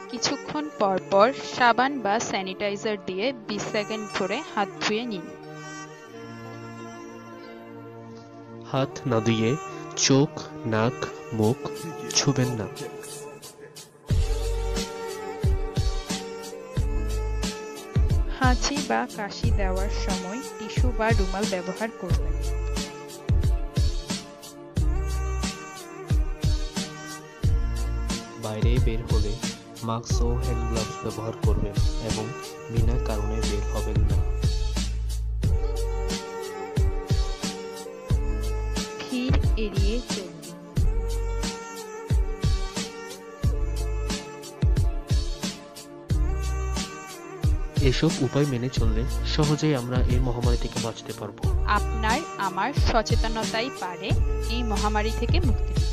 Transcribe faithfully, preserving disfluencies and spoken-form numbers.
কিছুক্ষণ পর পর সাবান বা স্যানিটাইজার দিয়ে বিশ সেকেন্ড ধরে হাত ধুয়ে নিন। হাত না ধুয়ে চোখ, নাক, মুখ ছুবেন না। হাঁচি বা কাশি দেওয়ার সময় টিস্যু বা রুমাল ব্যবহার করবেন। বাইরে বের হলে মাস্ক ও হ্যান্ড গ্লাভস ব্যবহার করবেন এবং বিনা কারণে বের হবেন না। ভিড় এড়িয়ে চলুন। এসব উপায় মেনে চললে সহজেই আমরা এই মহামারী থেকে বাঁচতে পারবো। আপনার আমার সচেতনতাই পারে এই মহামারী থেকে মুক্তি দিতে।